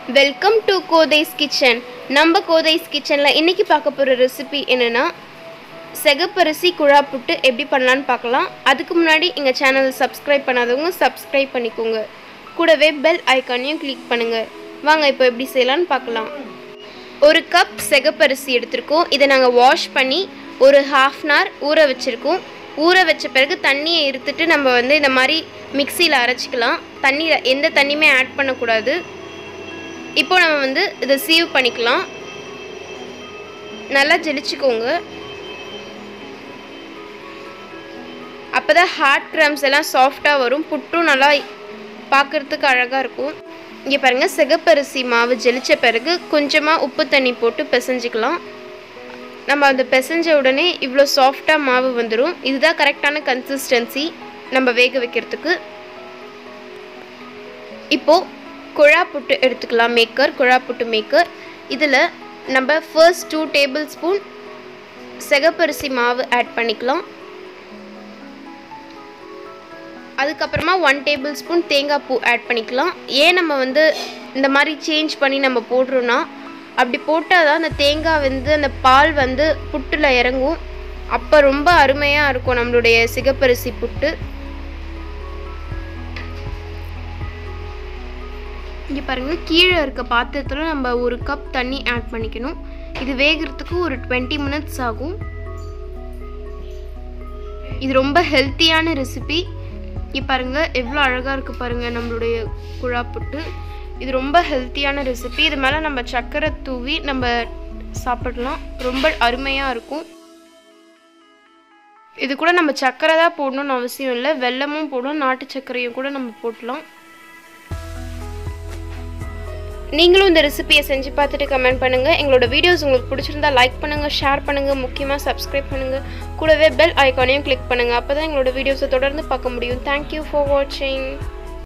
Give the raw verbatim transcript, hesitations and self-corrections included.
Welcome to Kothai's kitchen. நம்ம கோதைஸ் கிச்சனில் இன்றைக்கி பார்க்க போகிற ரெசிபி என்னென்னா செகப்பரிசி குழா புட்டு எப்படி பண்ணலான்னு பார்க்கலாம். அதுக்கு முன்னாடி எங்கள் சேனலை சப்ஸ்கிரைப் பண்ணாதவங்க சப்ஸ்கிரைப் பண்ணிக்கோங்க. கூடவே பெல் ஐக்கானையும் கிளிக் பண்ணுங்கள். வாங்க இப்போ எப்படி செய்யலான்னு பார்க்கலாம். ஒரு கப் செகப்பரிசி எடுத்திருக்கோம். இதை நாங்கள் வாஷ் பண்ணி ஒரு ஹாஃப் அன் ஹவர் ஊற வச்சுருக்கோம். ஊற வச்ச பிறகு தண்ணியை இருத்துட்டு நம்ம வந்து இந்த மாதிரி மிக்சியில் அரைச்சிக்கலாம். தண்ணியில் எந்த தண்ணியுமே ஆட் பண்ணக்கூடாது. இப்போ நம்ம வந்து இதை சீவ் பண்ணிக்கலாம். நல்லா ஜெலிச்சுக்கோங்க. அப்போ தான் ஹார்ட் கிராம்ஸ் எல்லாம் சாஃப்டாக வரும். புட்டும் நல்லா பார்க்குறதுக்கு அழகாக இருக்கும். இங்கே பாருங்கள், செகப்பரிசி மாவு ஜெலிச்ச பிறகு கொஞ்சமாக உப்பு தண்ணி போட்டு பிசைஞ்சிக்கலாம். நம்ம அந்த பிசைஞ்ச உடனே இவ்வளோ சாஃப்டாக மாவு வந்துடும். இதுதான் கரெக்டான கன்சிஸ்டன்சி நம்ம வேக வைக்கிறதுக்கு. இப்போது குழா புட்டு எடுத்துக்கலாம். மேக்கர் குழா புட்டு மேக்கர். இதில் நம்ம ஃபர்ஸ்ட் டூ டேபிள் ஸ்பூன் செகப்பரிசி மாவு ஆட் பண்ணிக்கலாம். அதுக்கப்புறமா ஒன் டேபிள் ஸ்பூன் தேங்காய் பூ ஆட் பண்ணிக்கலாம். ஏன் நம்ம வந்து இந்த மாதிரி சேஞ்ச் பண்ணி நம்ம போடுறோன்னா, அப்படி போட்டால் தான் அந்த தேங்காய் வந்து அந்த பால் வந்து புட்டில் இறங்கும். அப்போ ரொம்ப அருமையாக இருக்கும் நம்மளுடைய செகப்பரிசி புட்டு. இங்கே பாருங்கள், கீழே இருக்க பாத்திரத்தில் நம்ம ஒரு கப் தண்ணி ஆட் பண்ணிக்கணும். இது வேகிறதுக்கு ஒரு டுவெண்ட்டி மினிட்ஸ் ஆகும். இது ரொம்ப ஹெல்த்தியான ரெசிபி. இங்கே பாருங்கள் எவ்வளோ அழகாக இருக்குது பாருங்கள் நம்மளுடைய குழா புட்டு. இது ரொம்ப ஹெல்த்தியான ரெசிபி. இது மேலே நம்ம சர்க்கரை தூவி நம்ம சாப்பிடலாம். ரொம்ப அருமையாக இருக்கும். இது கூட நம்ம சர்க்கரை தான் போடணும்னு அவசியம் இல்லை. வெல்லமும் போடணும், நாட்டு சர்க்கரையும் கூட நம்ம போடலாம். நீங்களும் இந்த ரெசிபியை செஞ்சு பார்த்துட்டு கமெண்ட் பண்ணுங்கள். எங்களோட வீடியோஸ் உங்களுக்கு பிடிச்சிருந்தா லைக் பண்ணுங்கள், ஷேர் பண்ணுங்கள், முக்கியமாக சப்ஸ்கிரைப் பண்ணுங்கள். கூடவே பெல் ஐக்கானையும் கிளிக் பண்ணுங்கள். அப்போ தான் எங்களோட வீடியோஸை தொடர்ந்து பார்க்க முடியும். தேங்க்யூ ஃபார் வாட்சிங்.